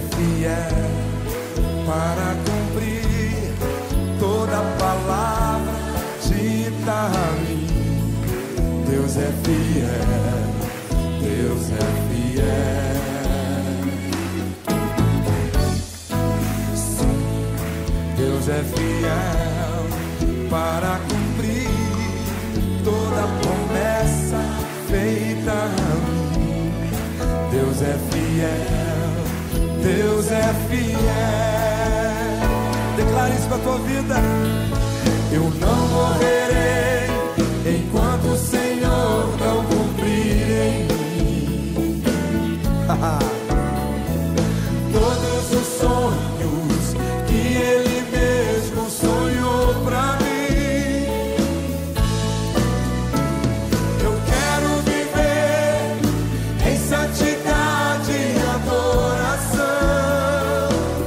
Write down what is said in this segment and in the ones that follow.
fiel para cumprir toda palavra dita a mim. Deus é fiel, Deus é fiel. Sim, Deus é fiel para cumprir toda promessa feita a mim. Deus é fiel, Deus é fiel. Declare isso para a tua vida. Eu não morrerei enquanto o Senhor não cumprir em mim todos os sonhos que Ele mesmo sonhou pra mim. Eu quero viver em santidade e adoração,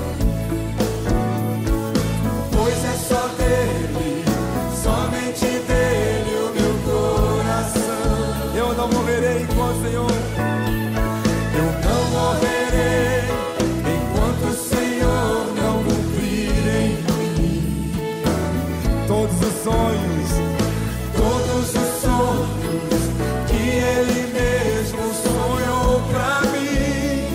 pois é só dele, somente dele o meu coração. Eu não morrerei enquanto o Senhor, eu não morrerei enquanto o Senhor não cumprir em mim todos os sonhos que Ele mesmo sonhou pra mim.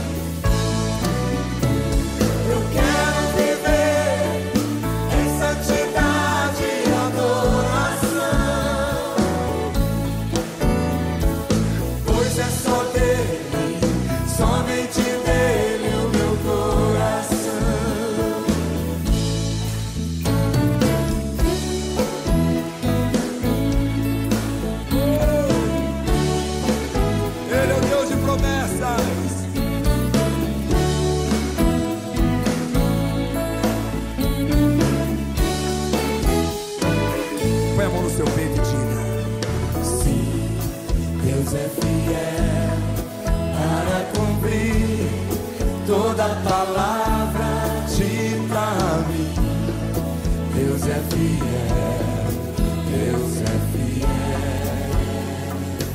Eu quero viver em santidade e adoração, pois é só dele, somente dele o meu coração. Ele é o Deus de promessas. Põe a mão no seu peito e diga: sim, Deus é fiel para cumprir toda palavra dita a mim. Deus é fiel, Deus é fiel.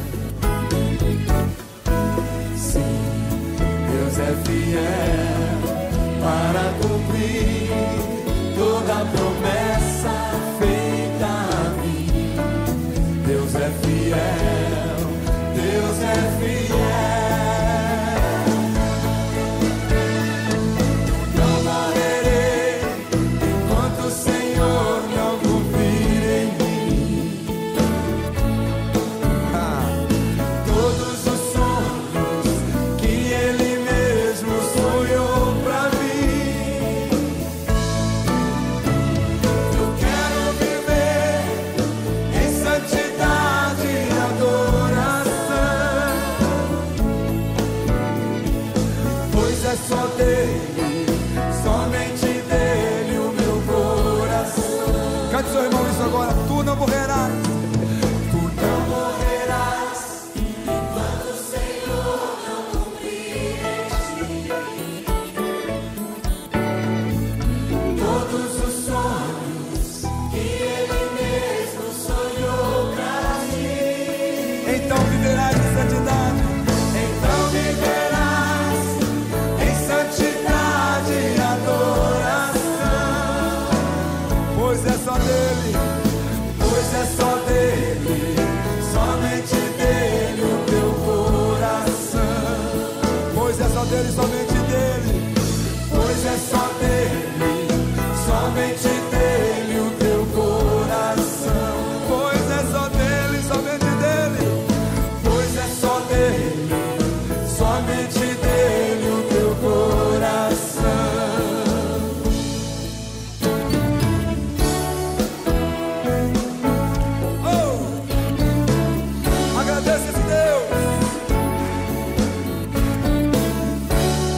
Sim, Deus é fiel para cumprir toda promessa feita a mim. Deus é fiel, Deus é fiel. Não morrerei enquanto o Senhor não cumprir em mim todos os sonhos que Ele mesmo sonhou pra mim. Eu quero viver em santidade e adoração, pois é só dele, somente dele o meu coração. Cante seu irmão isso agora. Tu não morrerás, tu não morrerás enquanto o Senhor não cumprir em ti todos os sonhos que Ele mesmo sonhou pra ti. Então viverás em santidade, então viverás em santidade e adoração, pois é só dele, somente dele o teu coração, pois é só dele, somente dele, pois é só dele, somente dele o teu coração, pois é só dele, somente dele, pois é só dele, somente dele o teu coração. Agradeça esse Deus.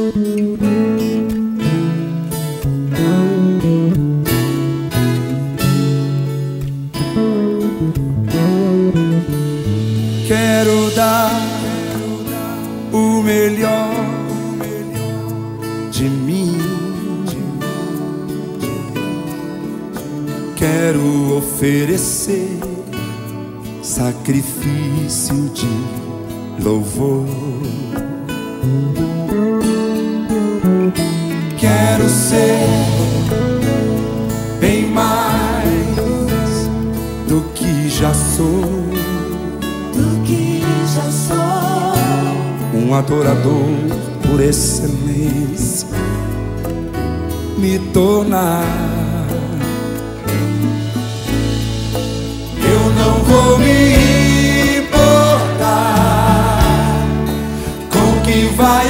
Quero dar o melhor de mim. Quero oferecer sacrifício de louvor. Quero ser bem mais do que já sou. Um adorador por excelência me tornar. Eu não vou me importar com o que vai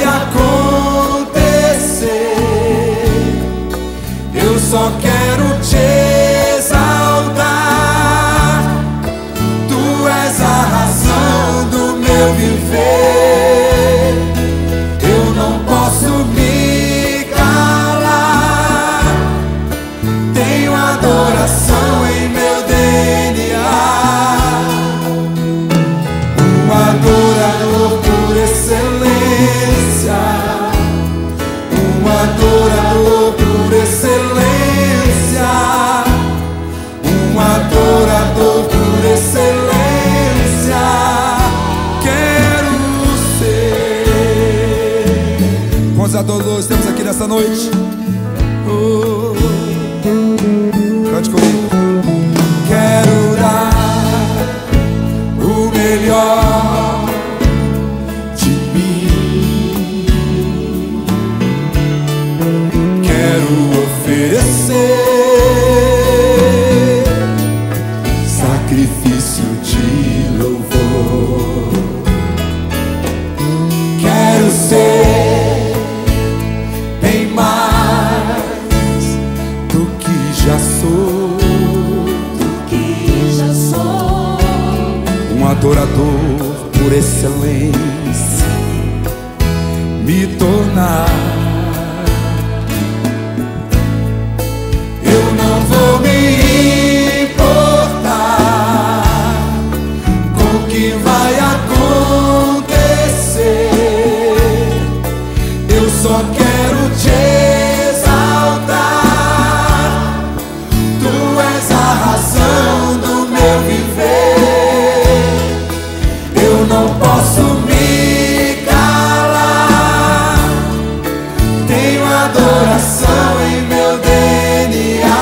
acontecer. Eu só quero te exaltar. Tu és a razão do meu viver. Eu não posso me calar. Tenho adoração em meu DNA. Um adorador por excelência. Um adorador por excelência. Um adorador por excelência. Quero ser. Quantos adoradores temos aqui nessa noite? Oh, cante comigo. Quero dar o melhor de mim. Quero oferecer sacrifício de louvor. Quero ser bem mais do que já sou. Um adorador por excelência me tornar. Eu não vou me importar com o que vai acontecer. Eu só quero te exaltar. Tu és a razão do meu viver. Eu não posso me calar. Tenho adoração em meu DNA.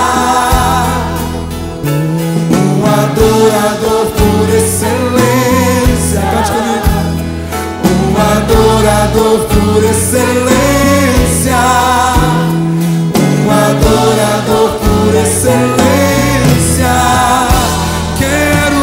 Um adorador por excelência. Cante comigo. Um adorador por excelência. Um adorador por excelência. Quero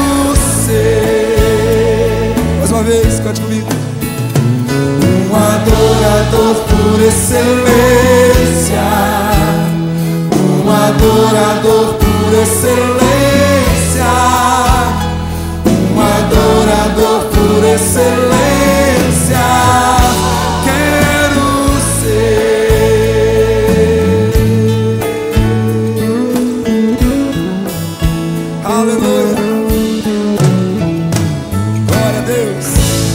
ser. Mais uma vez, cante comigo. Um adorador por excelência. Um adorador por excelência. Um adorador por excelência. Quero ser. Aleluia. Glória a Deus.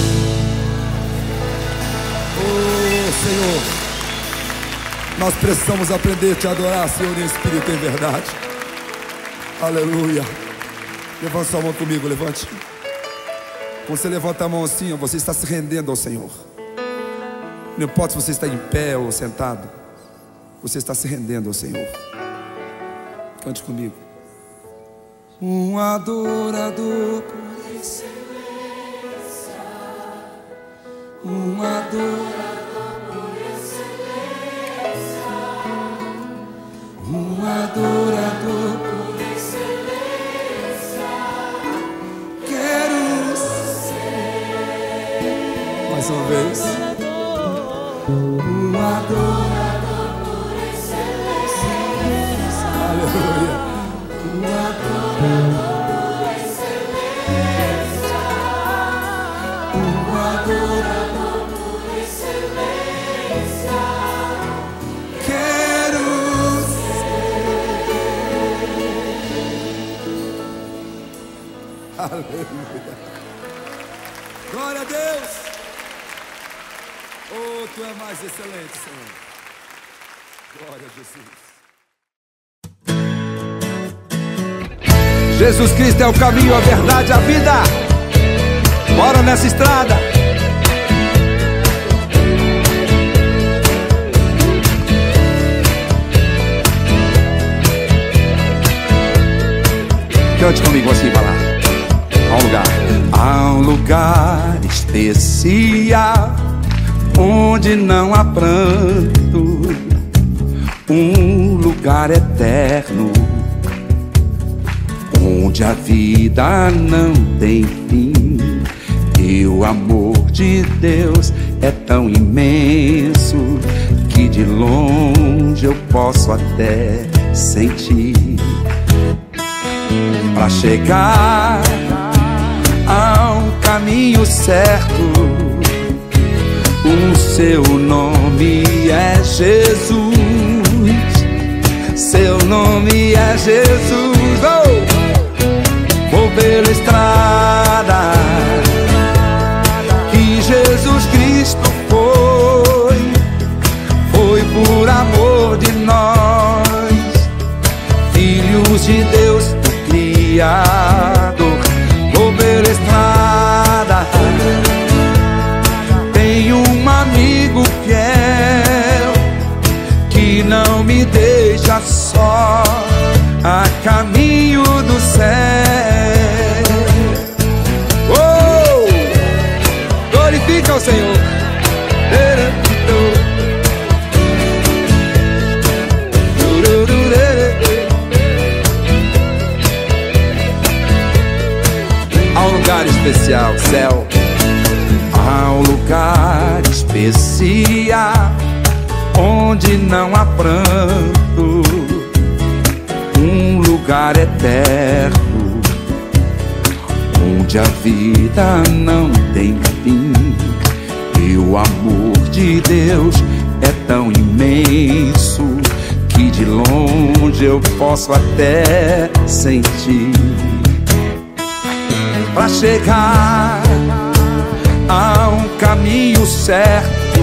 Oh Senhor, nós precisamos aprender a te adorar, Senhor, em espírito e em verdade. Aleluia. Levante sua mão comigo, levante. Quando você levanta a mão assim, ó, você está se rendendo ao Senhor. Não importa se você está em pé ou sentado, você está se rendendo ao Senhor. Cante comigo. Um adorador por excelência. Um adorador por excelência. Um adorador por excelência. Quero ser. Mais uma vez. Um adorador por excelência. Aleluia. Um adorador por excelência. Um adorador por excelência. Aleluia. Glória a Deus. Oh, tu é mais excelente, Senhor. Glória a Jesus. Jesus Cristo é o caminho, a verdade, a vida. Bora nessa estrada. Cante comigo assim, vai lá. Há um lugar especial onde não há pranto, um lugar eterno onde a vida não tem fim. E o amor de Deus é tão imenso que de longe eu posso até sentir. Para chegar a um caminho certo, o seu nome é Jesus. Seu nome é Jesus. Oh! Vou pela estrada que Jesus Cristo foi por amor de nós, filhos de Deus, do Criador. Vou pela estrada, tenho um amigo fiel que não me deixa só a caminho do céu. Oh, glorifica o Senhor. Há um lugar especial, céu. Há um lugar especial onde não há pranto, um lugar eterno onde a vida não tem fim. E o amor de Deus é tão imenso que de longe eu posso até sentir. Para chegar a um caminho certo,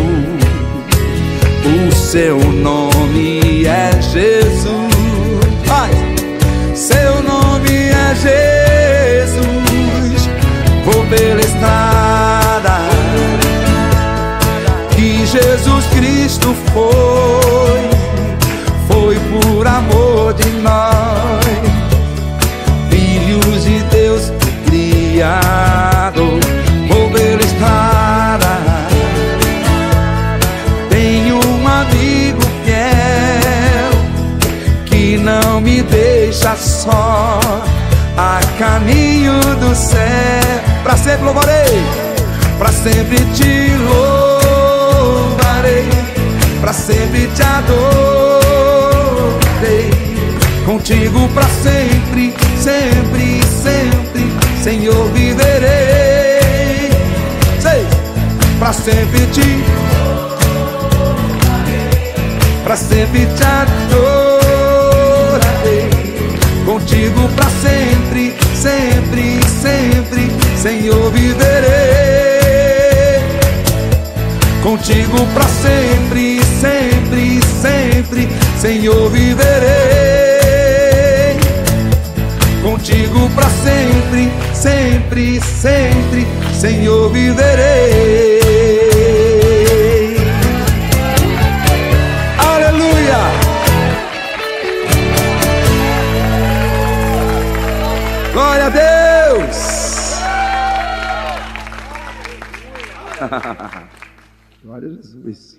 o seu nome é Jesus. Vai! Seu nome é Jesus. Vou pela estrada que Jesus Cristo foi por amor de nós, filhos de Deus, Criador. Vou pela estrada, tenho um amigo fiel que não me deixa só a caminho do céu. Pra sempre louvarei, pra sempre te louvarei, pra sempre te adorei. Contigo pra sempre, sempre, sempre, Senhor, viverei. Sei, pra sempre te louvarei, pra sempre te adorei. Contigo pra sempre, sempre, sempre, Senhor, viverei. Contigo pra sempre, sempre, sempre, Senhor, viverei. Contigo pra sempre, sempre, sempre, Senhor, viverei. Aleluia! Glória a Deus! Glória a Jesus.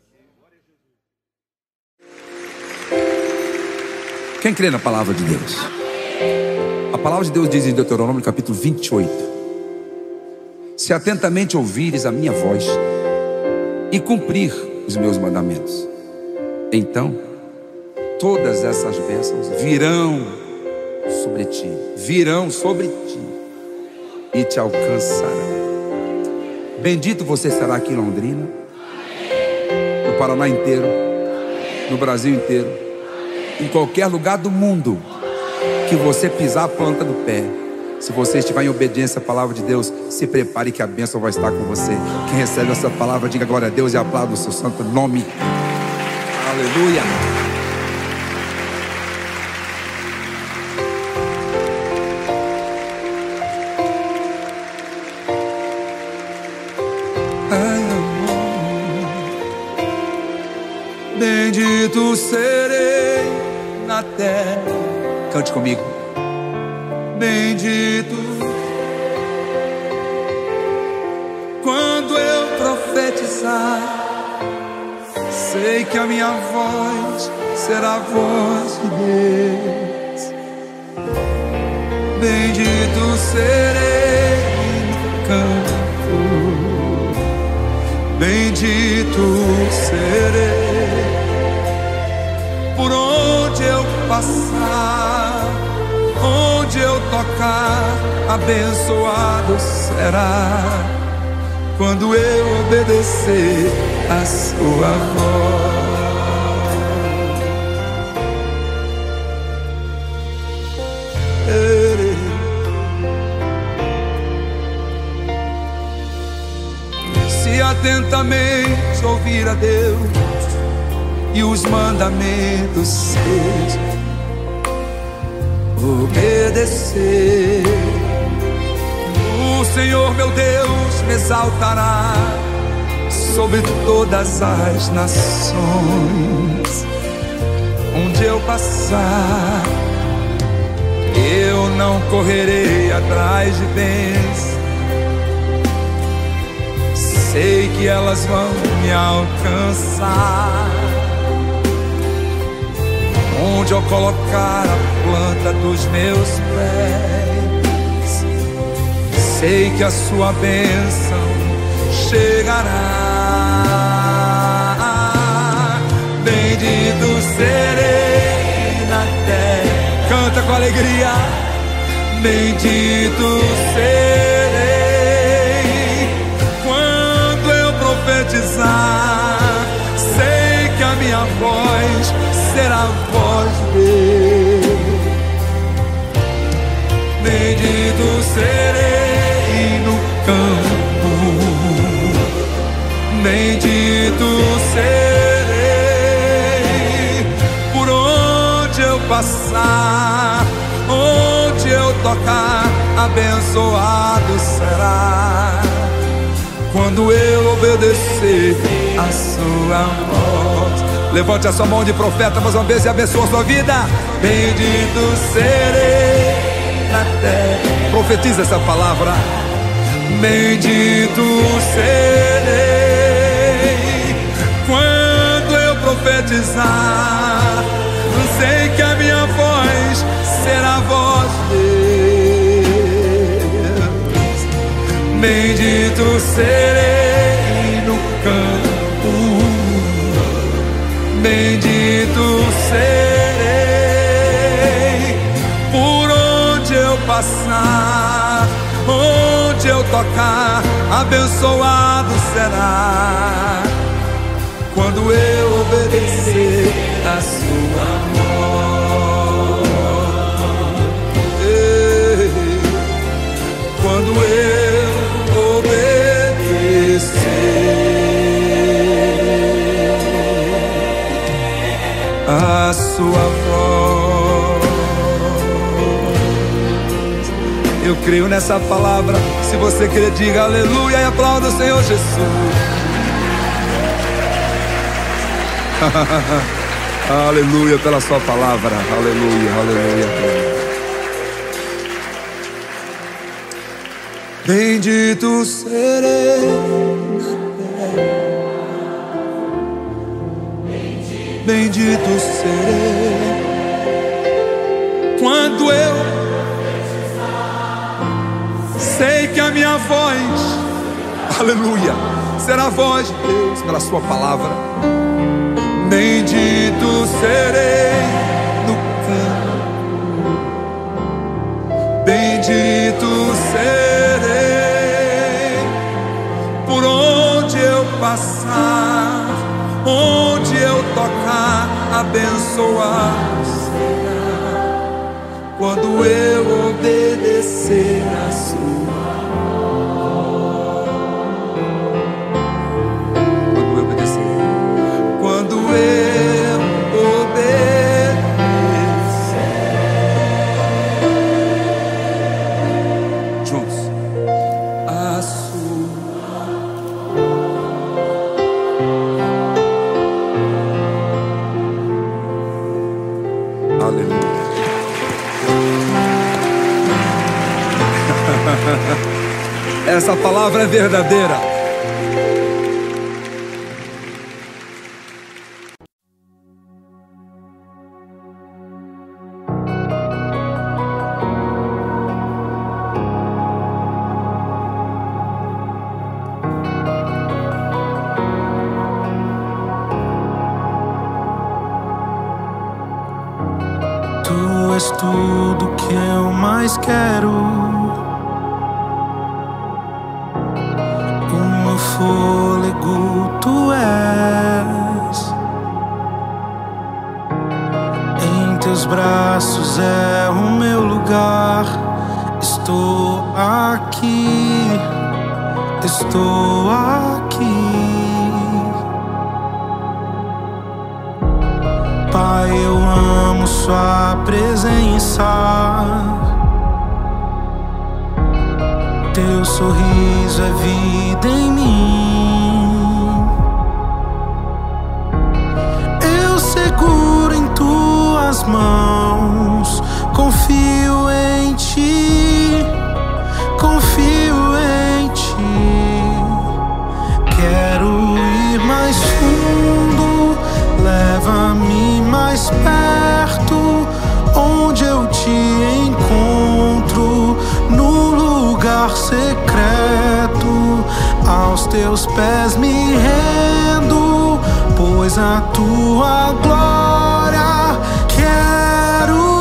Quem crê na palavra de Deus? A palavra de Deus diz em Deuteronômio capítulo 28: se atentamente ouvires a minha voz e cumprir os meus mandamentos, então todas essas bênçãos virão sobre ti, e te alcançarão. Bendito você será aqui em Londrina, no Paraná inteiro, no Brasil inteiro, em qualquer lugar do mundo que você pisar a planta do pé, Se você estiver em obediência à palavra de Deus, se prepare que a bênção vai estar com você. Quem recebe essa palavra, diga glória a Deus e aplauda o seu santo nome. Aleluia. Bendito serei na terra. Cante comigo. Bendito quando eu profetizar, sei que a minha voz será a voz de Deus. Bendito serei no campo, bendito serei por onde eu passar, onde eu tocar, abençoado será quando eu obedecer a sua voz. Se atentamente ouvir a Deus e os mandamentos seus, obedecer, o Senhor meu Deus me exaltará sobre todas as nações. Onde eu passar, eu não correrei atrás de bens, sei que elas vão me alcançar. Onde eu colocar a planta dos meus pés, sei que a sua bênção chegará. Bendito serei na terra. Canta com alegria. Bendito serei quando eu profetizar, sei que a minha voz será a voz de Deus. Bendito serei no campo, bendito serei por onde eu passar, onde eu tocar, abençoado será quando eu obedecer a sua voz. Levante a sua mão de profeta mais uma vez e abençoe a sua vida. Bendito serei na terra. Profetiza essa palavra. Bendito serei quando eu profetizar, sei que a minha voz será a voz de Deus. Bendito serei no campo, bendito serei por onde eu passar, onde eu tocar, abençoado será quando eu obedecer a sua voz. Quando eu obedecer a sua voz. Eu creio nessa palavra. Se você crer, diga aleluia e aplauda o Senhor Jesus. Aleluia pela sua palavra. Aleluia, aleluia. Bendito serei na terra, bendito serei quando eu sei que a minha voz, aleluia, será a voz de Deus pela sua palavra. Bendito serei no campo, bendito serei por onde eu passar, onde eu tocar, abençoar será quando eu obedecer Essa palavra é verdadeira. Tu és tudo que eu mais quero. O meu fôlego tu és. Em teus braços é o meu lugar. Estou aqui, estou aqui. Pai, eu amo sua presença. Teu sorriso é vida em mim. Eu seguro em tuas mãos. Confio em ti, confio em ti. Quero ir mais fundo, leva-me mais perto, onde eu te encontro, no lugar secreto. Aos teus pés me rendo, pois a tua glória quero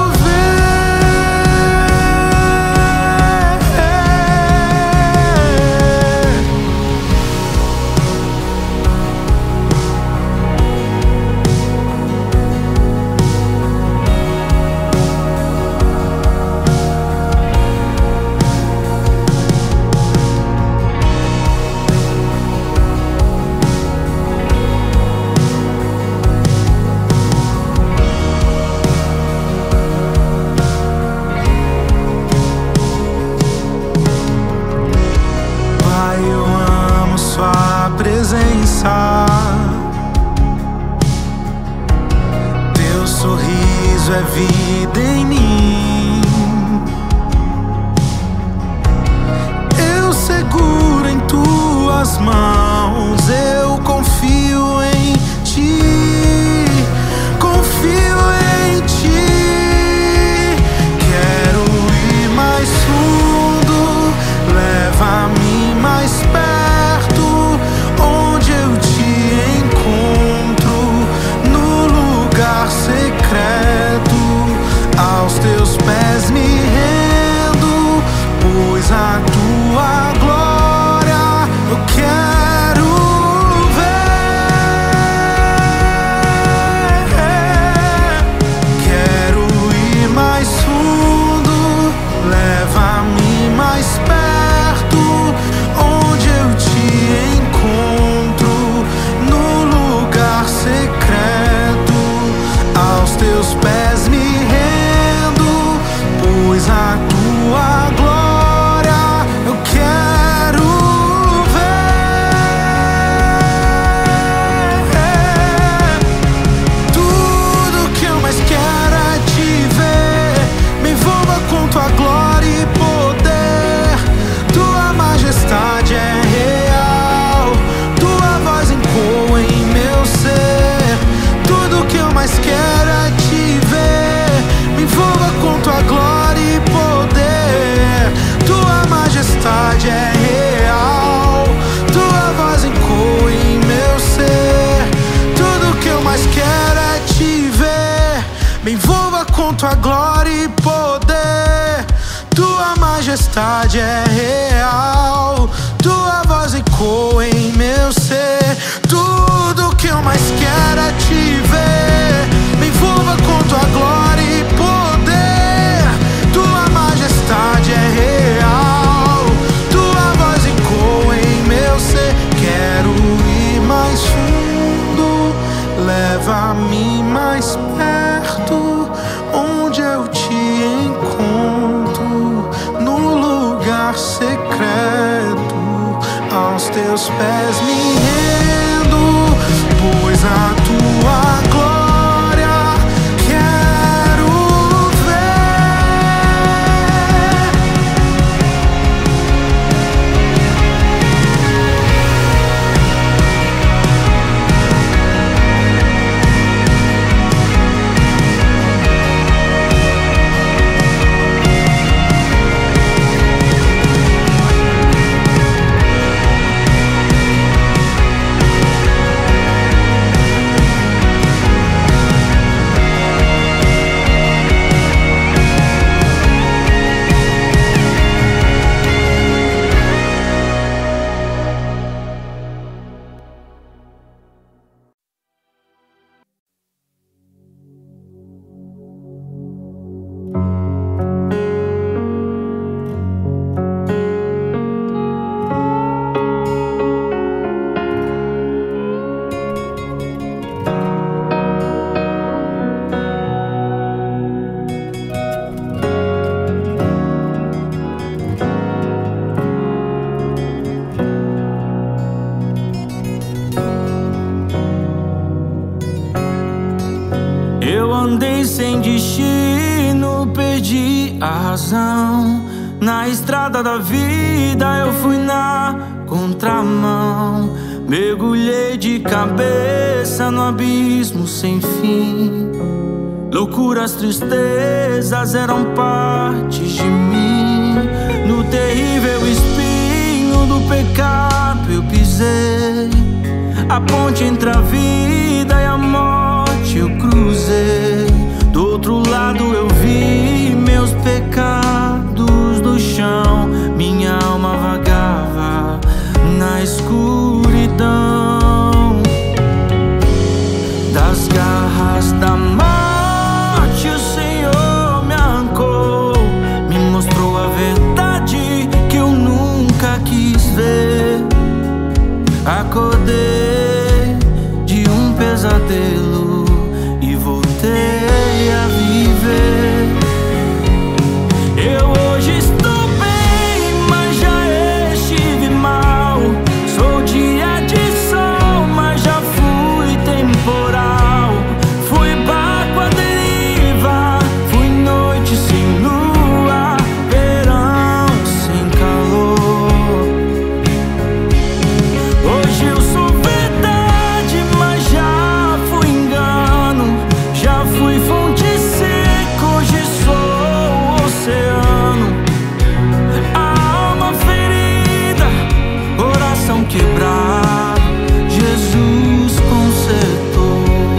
presença. Teu sorriso é vida em mim. Eu seguro em tuas mãos. Eu confio em ti, confio em ti. Quero ir mais fundo, leva-me mais perto, onde eu te encontro, no lugar secreto. Aos teus pés me rendo, pois a tua glória eu quero ver. Quero ir mais fundo, leva-me mais perto, onde eu te encontro, no lugar secreto. Aos teus pés me rendo, pois a tua glória eu quero ver. Tudo que eu mais quero é te ver. Me envolva com tua glória e poder. Tua majestade é real, tua voz ecoa em meu ser. Tudo que eu mais quero é te ver. Me envolva com tua glória e poder. Tua majestade é real, tua voz ecoa em meu ser. Tudo que eu mais quero é te ver. Me envolva com tua glória e poder. Tua majestade é real, tua voz ecoa em meu ser. Tudo que eu mais quero é te ver. Me envolva com tua glória e poder. Tua majestade é real, tua voz ecoa em meu ser. Quero ir mais fundo, leva-me mais perto, onde eu te encontro, no lugar secreto. Aos teus pés me rendo, pois a tua glória quero ver. destino, perdi a razão. Na estrada da vida eu fui na contramão. Mergulhei de cabeça no abismo sem fim. Loucuras, tristezas eram partes de mim. No terrível espinho do pecado eu pisei. A ponte entre a vida e a morte eu cruzei. Do outro lado eu vi meus pecados do chão. Minha alma vagava na escuridão. Das garras da morte o Senhor me arrancou. Me mostrou a verdade que eu nunca quis ver. Acordei de um pesadelo e voltei a viver. Eu hoje estou bem, mas já estive mal. Sou dia de sol, mas já fui temporal. Fui barco à deriva, fui noite sem lua, verão sem calor. Hoje eu sou verdade, mas já fui engano. Já fui fonte seca, hoje sou oceano. A alma ferida, coração quebrado, Jesus consertou.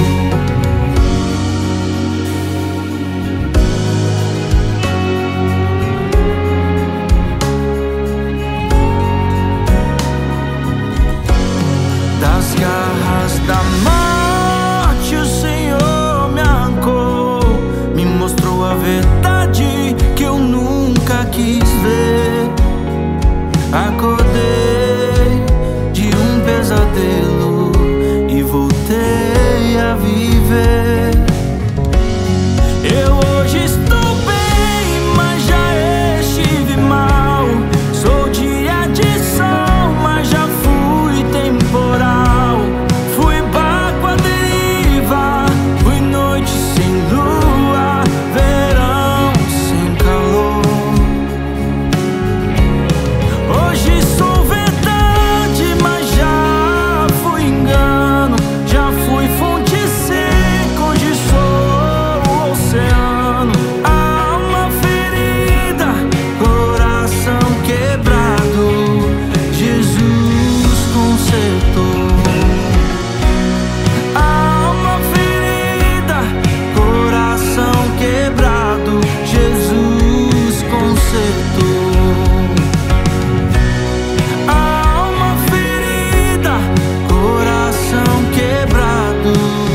Das garras da morte o Senhor me arrancou. Me mostrou a verdade que eu nunca quis ver. Acordei de um pesadelo e voltei a viver. Eu hoje estou bem, mas já estive mal. Sou dia de sol, mas já fui temporal. Fui barco à deriva, fui noite sem lua, verão sem calor. Hoje sou verdade, mas já fui engano. Já fui fonte seca, hoje sou oceano. Alma ferida, coração quebrado, Jesus consertou. Alma ferida, coração quebrado, Jesus consertou. Alma ferida, coração quebrado,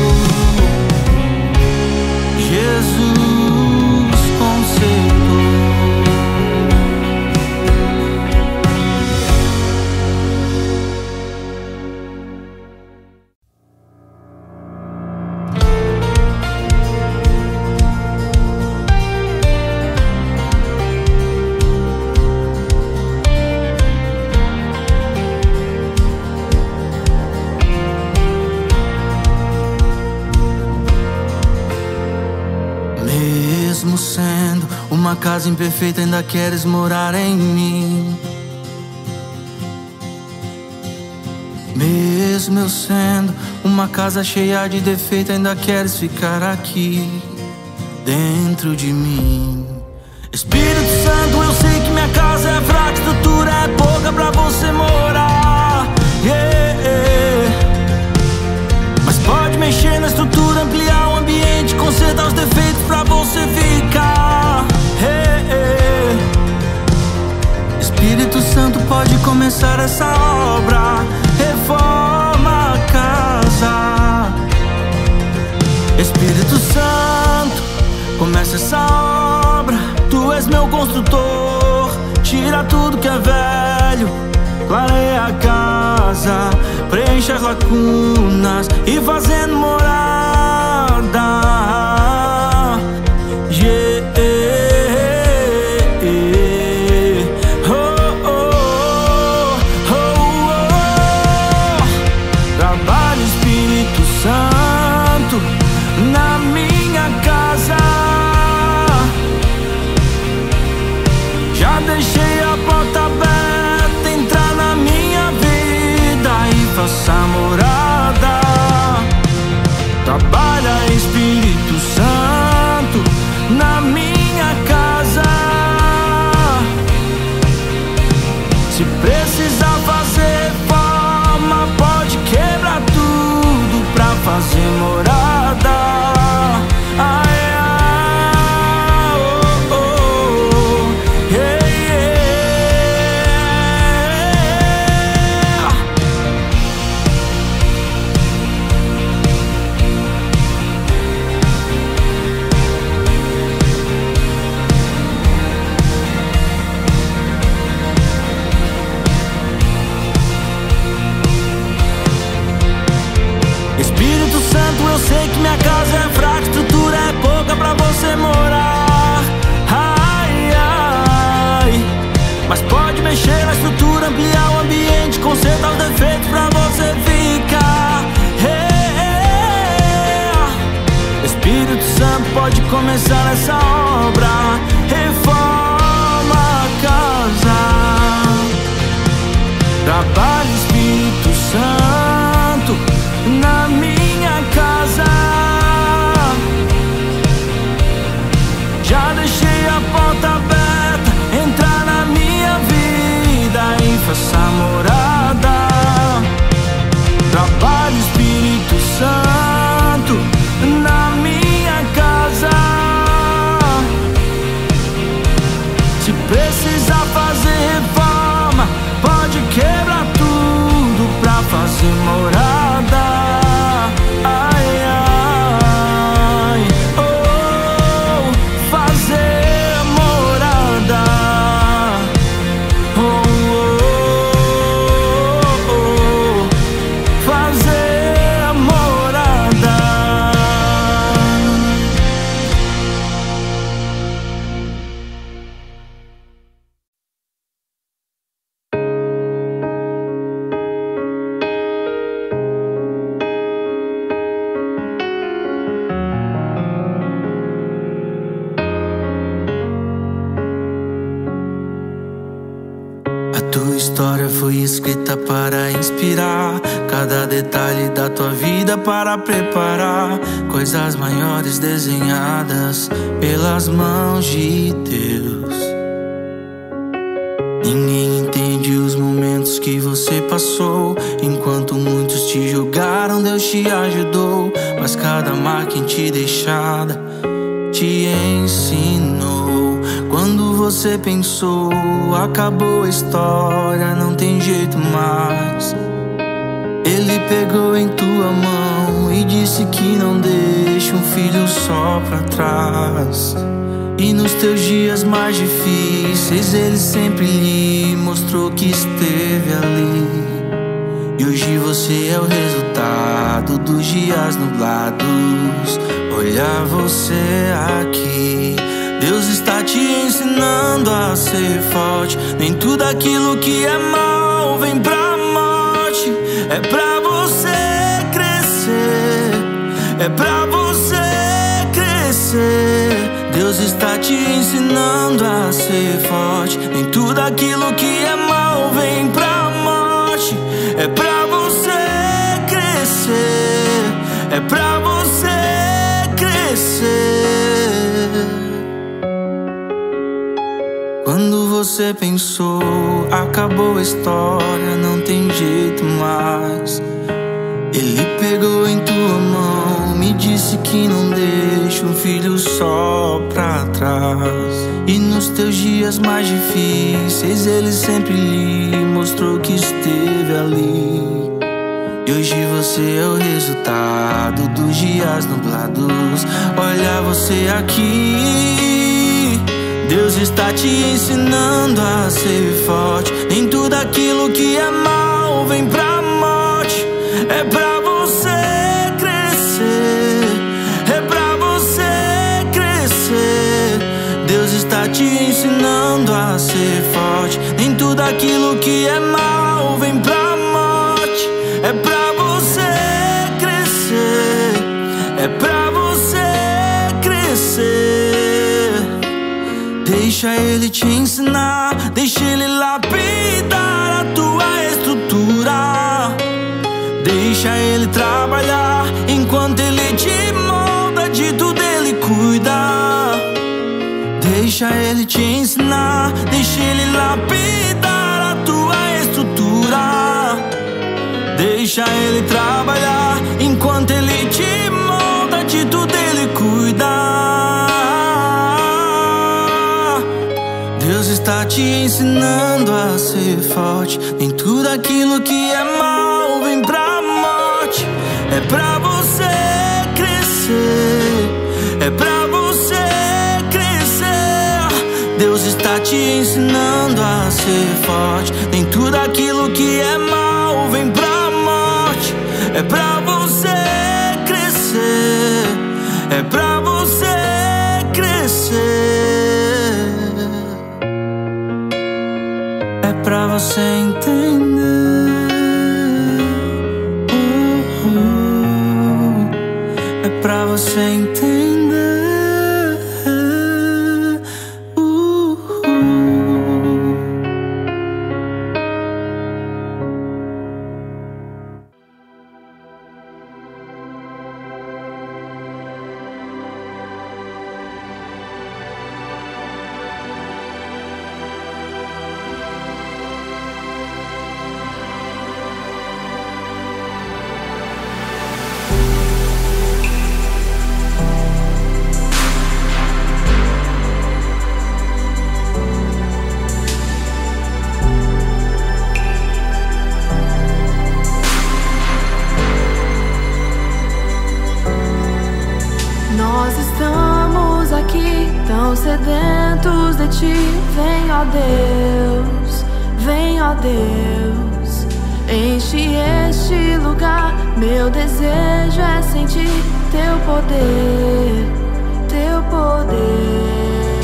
Jesus consertou. Mesmo sendo uma casa imperfeita, ainda queres morar em mim. Mesmo eu sendo uma casa cheia de defeito, ainda queres ficar aqui dentro de mim. Espírito Santo, eu sei que minha casa é fraca, estrutura é pouca pra você morar. Mas pode mexer na estrutura, ampliar o ambiente, consertar os defeitos pra você ficar. Espírito Santo pode começar essa obra, reforma a casa. Espírito Santo, começa essa obra. Tu és meu construtor, tira tudo que é velho, clareia a casa, preenche as lacunas e fazendo morada. Trabalha, Espírito Santo, na minha casa. começar essa obra. Reforma a casa, trabalho Espírito Santo na minha casa. Já deixei a porta aberta, entrar na minha vida e faça morada. Trabalho Espírito Santo na minha casa. Se precisar fazer reforma, pode quebrar tudo pra fazer morada. Ai, ai, oh, fazer morada. Oh, oh, oh, fazer morada. A tua história foi escrita para inspirar, cada detalhe da tua vida para preparar coisas maiores desenhadas pelas mãos de Deus. Ninguém entende os momentos que você passou, enquanto muitos te julgaram, Deus te ajudou. Mas cada marca em ti deixada te ensinou. Quando você pensou, acabou a história, não tem jeito mais, Ele pegou em tua mão e disse que não deixa um filho só pra trás. E nos teus dias mais difíceis, Ele sempre lhe mostrou que esteve ali. E hoje você é o resultado dos dias nublados. Olha você aqui, Deus está te ensinando a ser forte. Nem tudo aquilo que é mal vem pra morte. É pra você crescer, é pra você crescer. Deus está te ensinando a ser forte. Nem tudo aquilo que é mal vem pra morte. É pra você crescer, é pra você crescer. Quando você pensou, acabou a história, não tem jeito mais, Ele pegou em tua mão, me disse que não deixa um filho só pra trás. E nos teus dias mais difíceis, Ele sempre lhe mostrou que esteve ali. E hoje você é o resultado dos dias nublados. Olha você aqui, Deus está te ensinando a ser forte. Nem tudo aquilo que é mal vem pra morte. É pra você crescer, é pra você crescer. Deus está te ensinando a ser forte. Nem tudo aquilo que é mal vem pra morte. É pra você crescer, é pra você crescer. Deixa Ele te ensinar, deixa Ele lapidar a tua estrutura. Deixa Ele trabalhar enquanto Ele te molda, de tudo Ele cuida. Deixa Ele te ensinar, deixa Ele lapidar a tua estrutura. Deixa Ele trabalhar enquanto Ele te molda, de tudo Ele cuida. Deus está te ensinando a ser forte. Nem tudo aquilo que é mal vem pra morte. É pra você crescer, é pra você crescer. Deus está te ensinando a ser forte. Nem tudo aquilo que é mal vem pra morte. É pra você crescer, é pra você crescer. É pra você entender. É pra você entender. ti. Vem, ó Deus, vem, ó Deus, enche este lugar. Meu desejo é sentir teu poder, teu poder.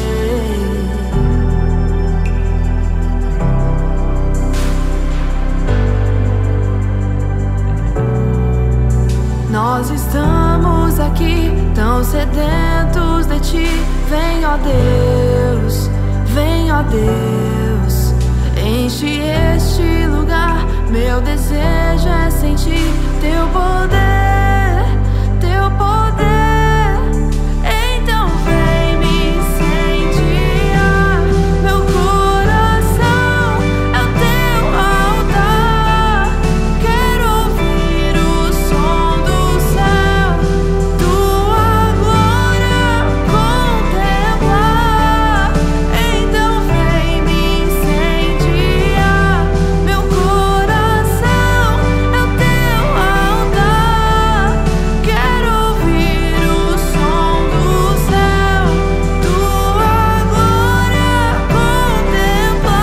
Nós estamos aqui tão sedentos de ti. Vem, ó Deus, vem, ó Deus, enche este lugar. Meu desejo é sentir teu poder, teu poder. Então vem me incendiar. Meu coração é o teu altar. Quero ouvir o som do céu, tua glória contemplar. Então vem me incendiar. Meu coração é o teu altar. Quero ouvir o som do céu, tua glória contemplar.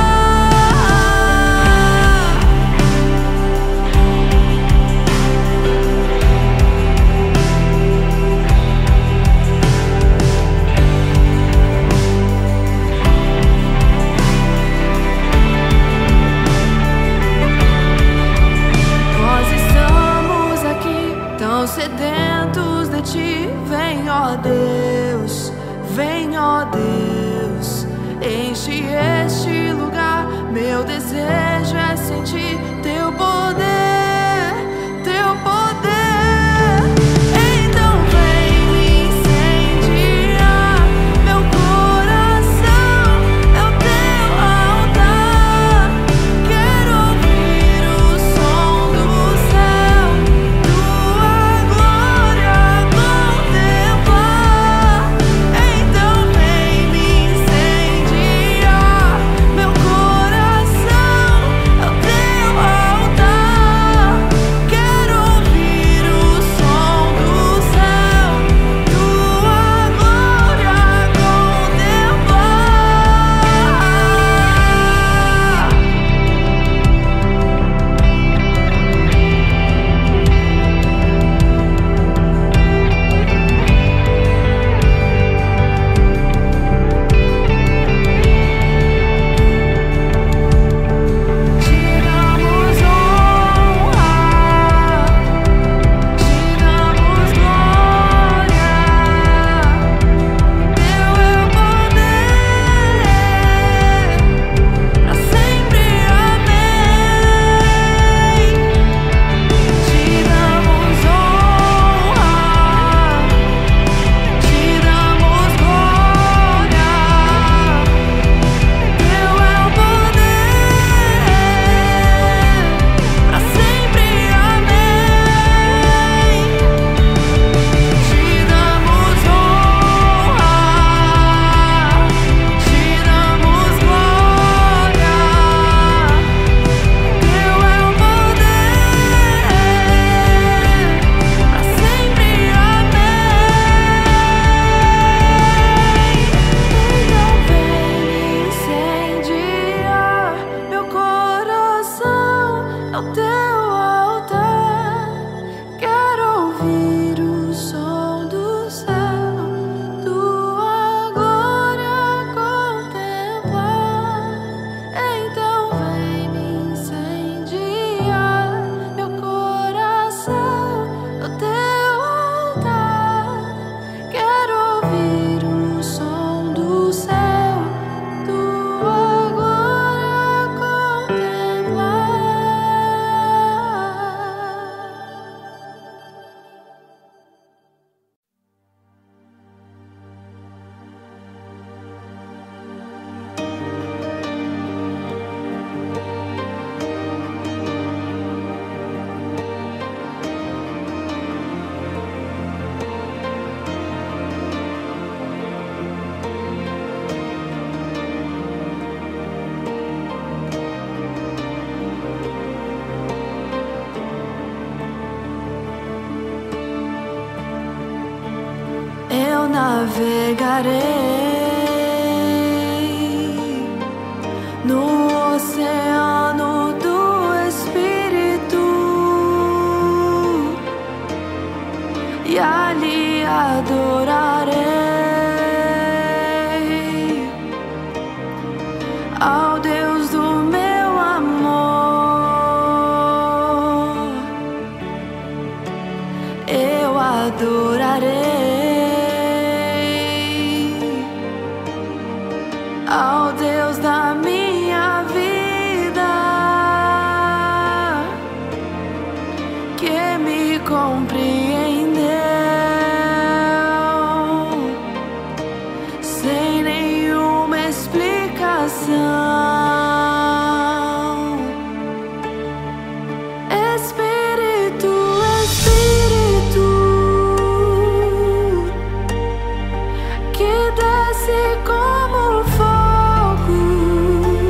Nós estamos aqui tão sedentos de ti. Vem, ó Deus, vem, ó Deus, enche este lugar. Meu desejo é sentir teu poder, teu poder. Então vem me incendiar. Meu coração é o teu altar. Quero ouvir o som do céu, tua glória contemplar. Então vem me incendiar. Meu coração é o teu altar. Quero ouvir o som do céu, tua glória contemplar. Te damos honra, te damos glória. Teu é o poder, pra sempre, amém. Te damos honra, te damos glória. Teu é o poder, pra sempre, amém. Te damos honra, te damos glória. Teu é o poder, pra sempre, amém. Então vem me incendiar. Meu coração é o teu altar. Quero ouvir o som do céu, tua glória contemplar. Então vem me incendiar. Meu coração é o teu altar. Quero ouvir o som do céu, tua glória contemplar. Eu navegarei ao Deus do meu amor, eu adorarei, ao Deus da minha vida, que me compreendeu sem nenhuma explicação. Espírito, Espírito, que desce como fogo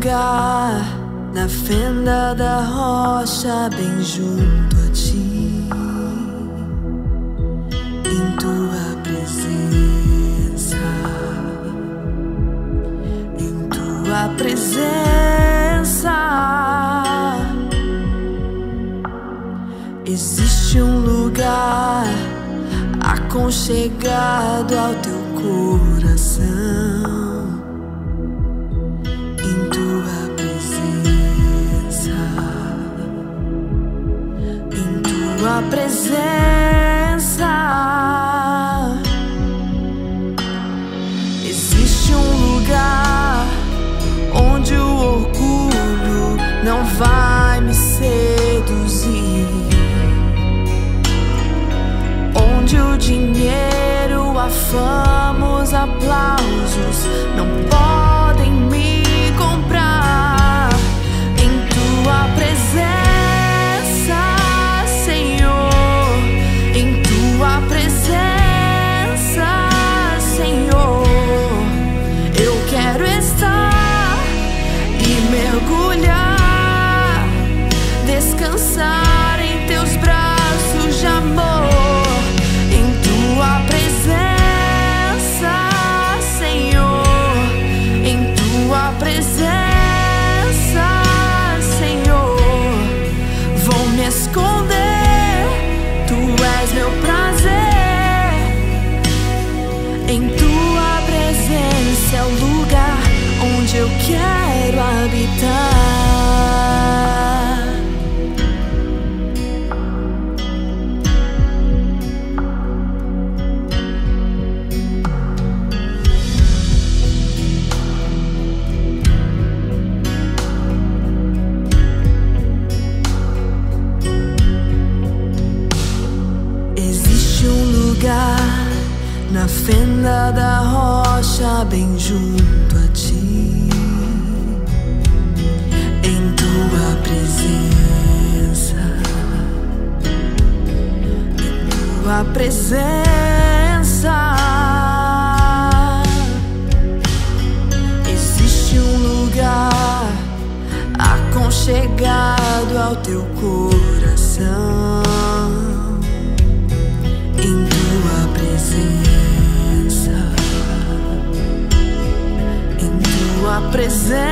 lugar na fenda da rocha, bem junto a ti, em tua presença, em tua presença. Existe um lugar aconchegado ao teu coração, em tua presença, em tua presença. Existe um lugar onde o orgulho não vai me seduzir, onde o dinheiro, a fama, os aplausos não podem me comprar. Em tua presença, Senhor, em tua presença, Senhor, eu quero estar e mergulhar, descansar em teus braços de amor. Tua presença, Senhor, em tua presença, Senhor, vou me esconder, tu és meu prazer. Em tua presença é o lugar onde eu quero habitar. Na fenda da rocha, bem junto a ti, em tua presença, em tua presença. Existe um lugar aconchegado ao teu coração, em tua presença, em tua presença.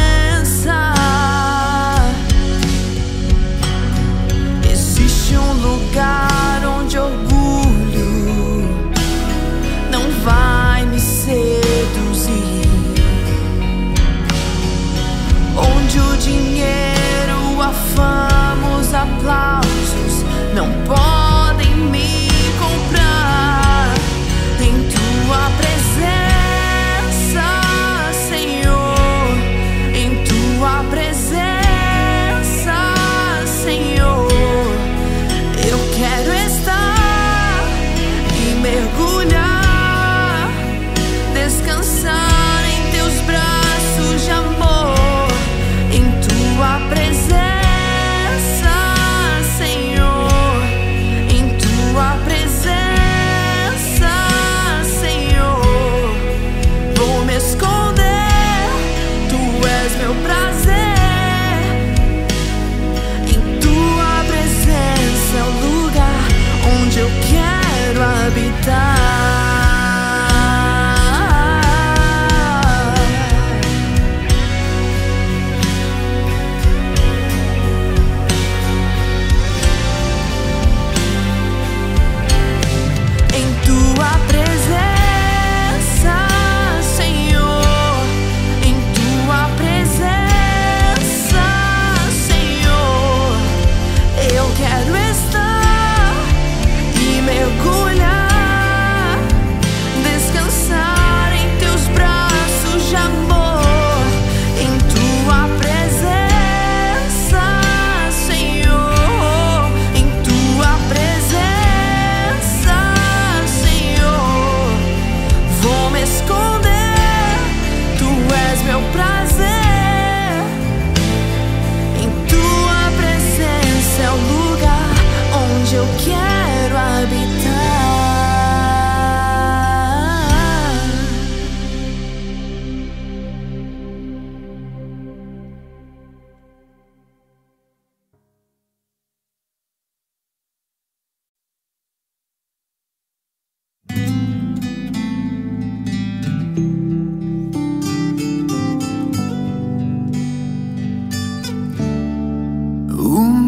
Existe um lugar onde orgulho não vai me seduzir, onde o dinheiro, a fama, os aplausos não podem me comprar. Em tua presença, Senhor,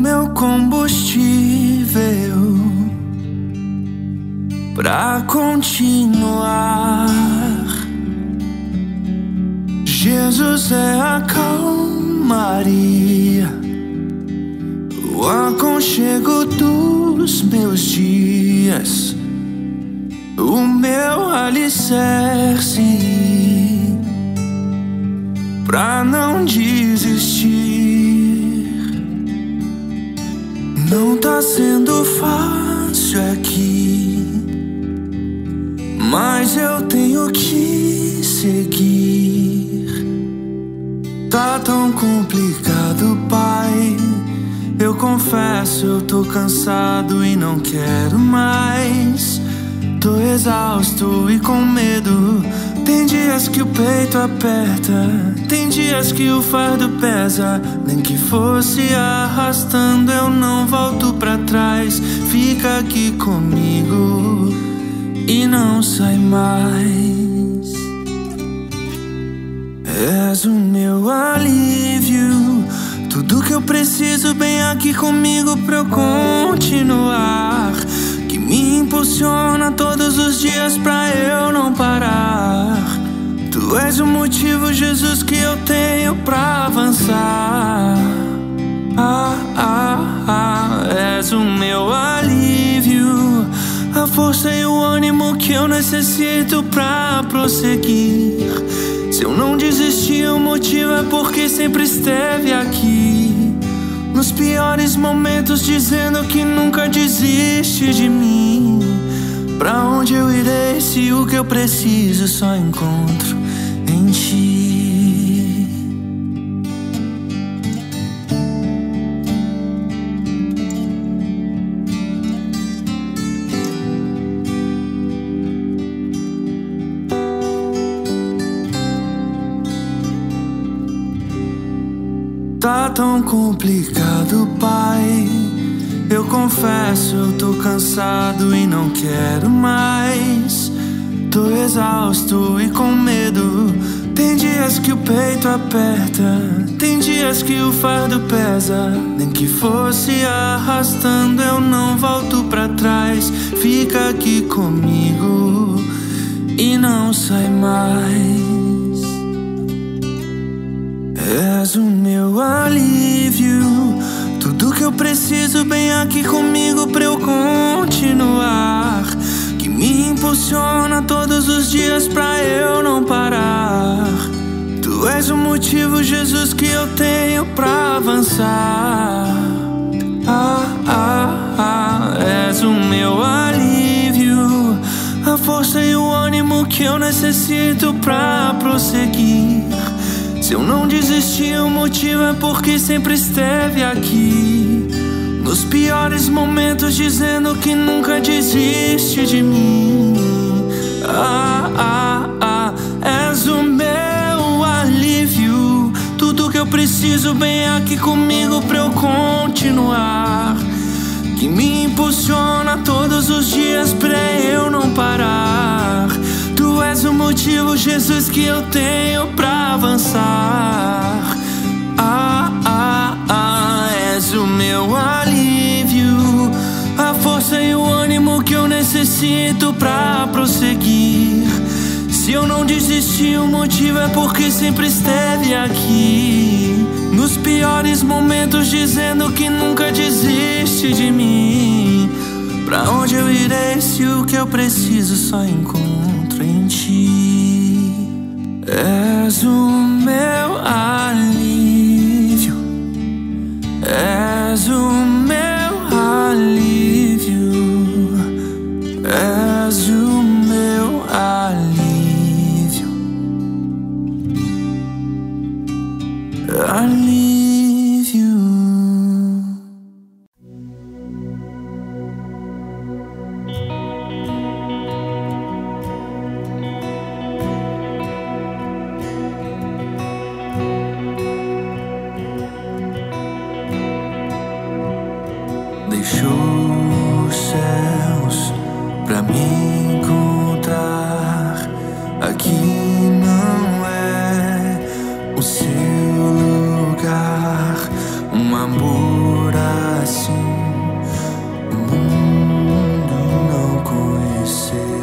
meu combustível pra continuar. Jesus é a calmaria, o aconchego dos meus dias, o meu alicerce pra não desistir. Não tá sendo fácil aqui, mas eu tenho que seguir. Tá tão complicado, Pai. Eu confesso, eu tô cansado e não quero mais. Tô exausto e com medo. Tem dias que o peito aperta, tem dias que o fardo pesa. Nem que fosse arrastando, eu não volto pra trás. Fica aqui comigo e não sai mais. És o meu alívio, tudo que eu preciso bem aqui comigo pra eu continuar. Que me impulsiona todos os dias pra eu não parar. Tu és o motivo, Jesus, que eu tenho pra avançar. És o meu alívio, a força e o ânimo que eu necessito pra prosseguir. Se eu não desisti, o motivo é porque sempre esteve aqui. Nos piores momentos, dizendo que nunca desiste de mim. Pra onde eu irei se o que eu preciso só encontro em ti? Tá tão complicado, Pai. Eu confesso, eu tô cansado e não quero mais. Tô exausto e com medo. Tem dias que o peito aperta, tem dias que o fardo pesa. Nem que fosse arrastando, eu não volto pra trás. Fica aqui comigo e não sai mais. És o meu alívio, tudo que eu preciso bem aqui comigo pra eu continuar. Que me impulsiona todos os dias pra eu não parar. Tu és o motivo, Jesus, que eu tenho pra avançar. És o meu alívio, a força e o ânimo que eu necessito pra prosseguir. Se eu não desisti, o motivo é porque sempre esteve aqui. Nos piores momentos, dizendo que nunca desiste de mim. És o meu alívio, tudo que eu preciso bem aqui comigo pra eu continuar. Que me impulsiona todos os dias pra eu não parar. Tu és o motivo, Jesus, que eu tenho pra avançar. És o meu alívio, a força e o ânimo que eu necessito pra prosseguir. Se eu não desisti, o motivo é porque sempre esteve aqui. Nos piores momentos, dizendo que nunca desiste de mim. Pra onde eu irei se o que eu preciso só encontro em ti? És o meu alívio, és o meu alívio, és o meu alívio, alívio. Deixou os céus pra me encontrar. Aqui não é o seu lugar, uma muralha assim o mundo não conhecer.